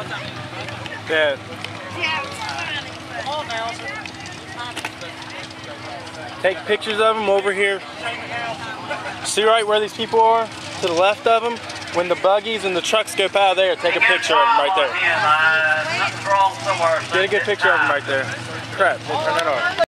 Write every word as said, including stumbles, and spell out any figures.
Yeah. Come on now. Take pictures of them over here. See right where these people are? To the left of them? When the buggies and the trucks scope out of there, take a picture of them right there. Get a good picture of them right there. Crap, they turn that off.